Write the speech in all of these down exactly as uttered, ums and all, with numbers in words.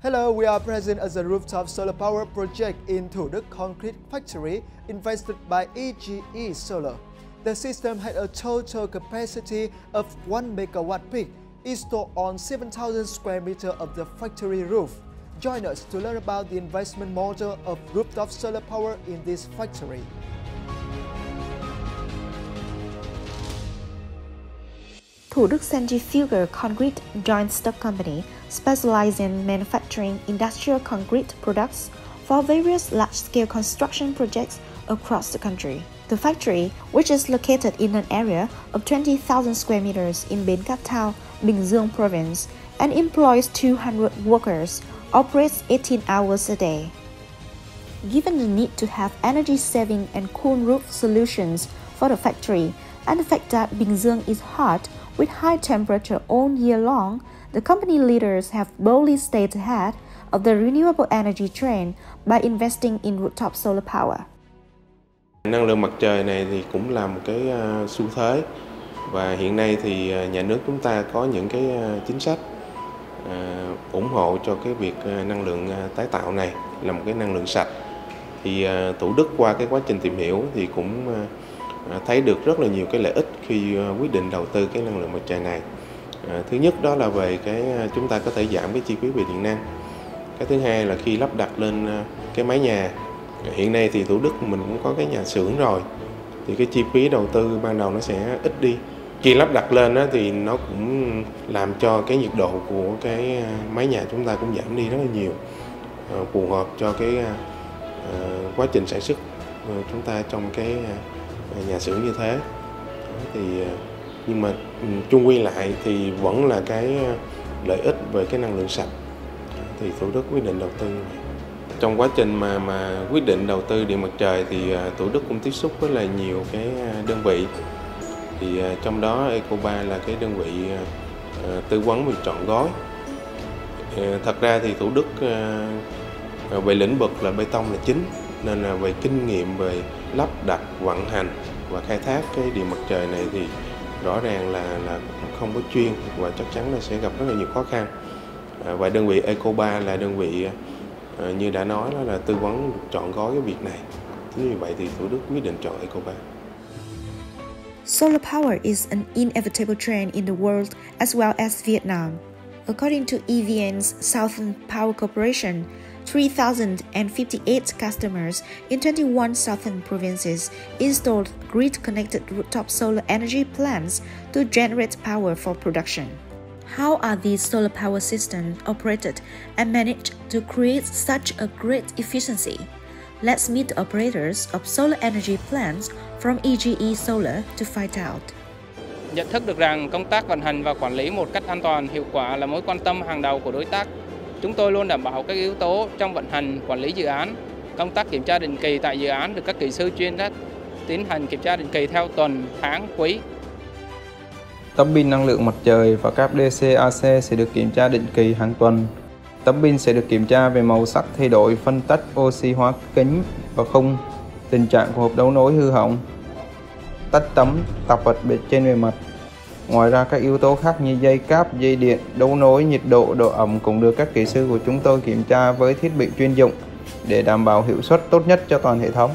Hello, we are present at the rooftop solar power project in Thủ Đức Concrete Factory invested by E G E Solar. The system had a total capacity of one megawatt peak installed on seven thousand square meters of the factory roof. Join us to learn about the investment model of rooftop solar power in this factory. Thủ Đức Centrifugal Concrete Joint Stock Company specializes in manufacturing industrial concrete products for various large-scale construction projects across the country. The factory, which is located in an area of twenty thousand square meters in Bến Cát Town, Bình Dương Province, and employs two hundred workers, operates eighteen hours a day. Given the need to have energy-saving and cool roof solutions for the factory, and the fact that Bình Dương is hot with high temperature all year long, the company leaders have boldly stayed ahead of the renewable energy trend by investing in rooftop solar power. Năng lượng mặt trời này thì cũng là một cái uh, xu thế, và hiện nay thì uh, nhà nước chúng ta có những cái uh, chính sách uh, ủng hộ cho cái việc uh, năng lượng uh, tái tạo này là một cái năng lượng sạch. Thì uh, Thủ Đức qua cái quá trình tìm hiểu thì cũng uh, thấy được rất là nhiều cái lợi ích khi quyết định đầu tư cái năng lượng mặt trời này. À, thứ nhất đó là về cái chúng ta có thể giảm cái chi phí về điện năng. Cái thứ hai là khi lắp đặt lên cái mái nhà. Hiện nay thì Thủ Đức mình cũng có cái nhà xưởng rồi, thì cái chi phí đầu tư ban đầu nó sẽ ít đi. Khi lắp đặt lên đó, thì nó cũng làm cho cái nhiệt độ của cái mái nhà chúng ta cũng giảm đi rất là nhiều, à, phù hợp cho cái à, quá trình sản xuất chúng ta trong cái nhà xưởng như thế. Thì nhưng mà chung quy lại thì vẫn là cái lợi ích về cái năng lượng sạch, thì Thủ Đức quyết định đầu tư như vậy. Trong quá trình mà mà quyết định đầu tư điện mặt trời thì Thủ Đức cũng tiếp xúc với là nhiều cái đơn vị, thì trong đó Ecoba là cái đơn vị tư vấn về trọn gói. Thật ra thì Thủ Đức về lĩnh vực là bê tông là chính, nên là về kinh nghiệm về lắp đặt, vận hành và khai thác cái điện mặt trời này thì rõ ràng là là không có chuyên, và chắc chắn là sẽ gặp rất là nhiều khó khăn. À, và đơn vị Ecoba là đơn vị à, như đã nói đó là tư vấn chọn gói cái việc này. Chính vì vậy thì Thủ Đức quyết định chọn Ecoba. Solar power is an inevitable trend in the world as well as Vietnam. According to E V N's Southern Power Corporation, three thousand fifty-eight customers in twenty-one southern provinces installed grid-connected rooftop solar energy plants to generate power for production. How are these solar power systems operated and managed to create such a great efficiency? Let's meet the operators of solar energy plants from E G E Solar to find out. Nhận thức được rằng công tác vận hành và quản lý một cách an toàn, hiệu quả là mối quan tâm hàng đầu của đối tác. Chúng tôi luôn đảm bảo các yếu tố trong vận hành, quản lý dự án. Công tác kiểm tra định kỳ tại dự án được các kỹ sư chuyên trách tiến hành kiểm tra định kỳ theo tuần, tháng, quý. Tấm pin năng lượng mặt trời và các đê xê a xê sẽ được kiểm tra định kỳ hàng tuần. Tấm pin sẽ được kiểm tra về màu sắc thay đổi, phân tách oxy hóa kính và khung, tình trạng của hộp đấu nối hư hỏng, tách tấm, tạp vật trên bề mặt. Ngoài ra các yếu tố khác như dây cáp, dây điện, đấu nối, nhiệt độ, độ ẩm cũng được các kỹ sư của chúng tôi kiểm tra với thiết bị chuyên dụng để đảm bảo hiệu suất tốt nhất cho toàn hệ thống.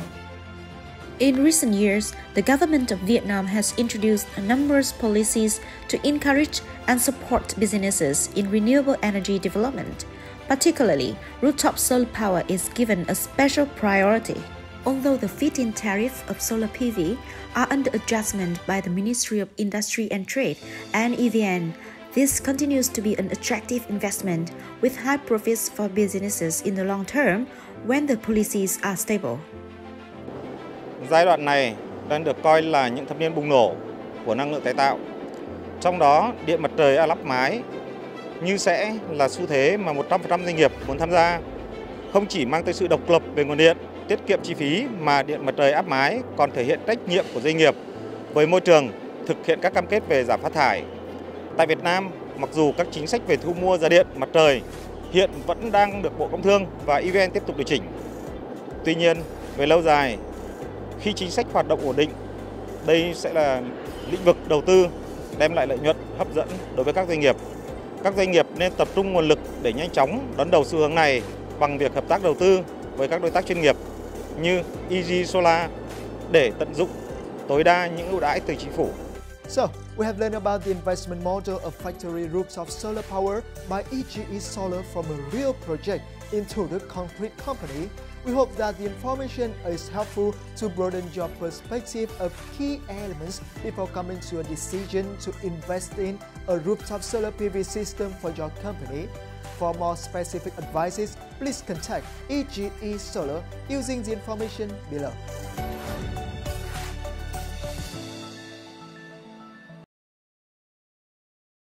In recent years, the government of Vietnam has introduced a number of policies to encourage and support businesses in renewable energy development. Particularly, rooftop solar power is given a special priority. Although the feed-in tariff of solar P V are under adjustment by the Ministry of Industry and Trade and E V N, this continues to be an attractive investment with high profits for businesses in the long term when the policies are stable. Giai đoạn này đang được coi là những thập niên bùng nổ của năng lượng tái tạo. Trong đó, điện mặt trời áp lắp mái như sẽ là xu thế mà một trăm phần trăm doanh nghiệp muốn tham gia. Không chỉ mang tới sự độc lập về nguồn điện, tiết kiệm chi phí, mà điện mặt trời áp mái còn thể hiện trách nhiệm của doanh nghiệp với môi trường, thực hiện các cam kết về giảm phát thải. Tại Việt Nam, mặc dù các chính sách về thu mua giá điện mặt trời hiện vẫn đang được Bộ Công Thương và E V N tiếp tục điều chỉnh. Tuy nhiên, về lâu dài, khi chính sách hoạt động ổn định, đây sẽ là lĩnh vực đầu tư đem lại lợi nhuận hấp dẫn đối với các doanh nghiệp. Các doanh nghiệp nên tập trung nguồn lực để nhanh chóng đón đầu xu hướng này bằng việc hợp tác đầu tư với các đối tác chuyên nghiệp như e giê Solar để tận dụng tối đa những ưu đãi từ chính phủ. So, we have learned about the investment model of factory rooftop solar power by E G E Solar from a real project in Thủ Đức Concrete Company. We hope that the information is helpful to broaden your perspective of key elements before coming to a decision to invest in a rooftop solar P V system for your company. For more specific advices, please contact E G E Solar using the information below.